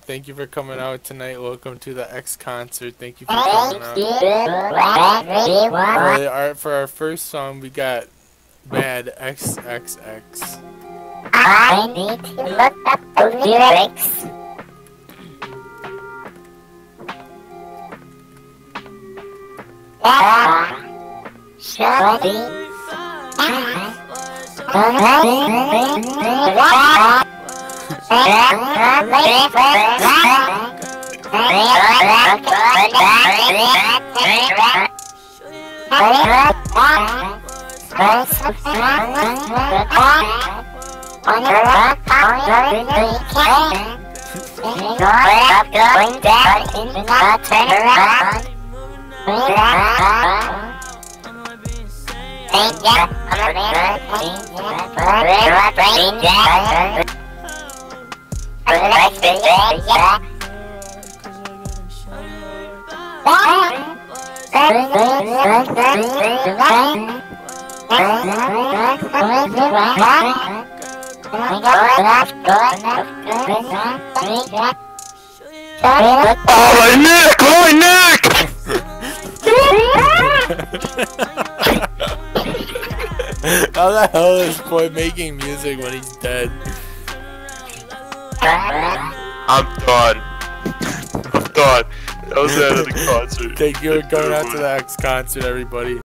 Thank you for coming out tonight. Welcome to the Ecks concert. Thank you for coming out. For our first song, we got Mad XXX. I need to look up the lyrics. Surely going down in the turn around. Oh, my neck! My neck! How the hell is this boy making music when he's dead? I'm done. I'm done. That was the end of the concert. Thank you for going out to the Ecks concert, everybody.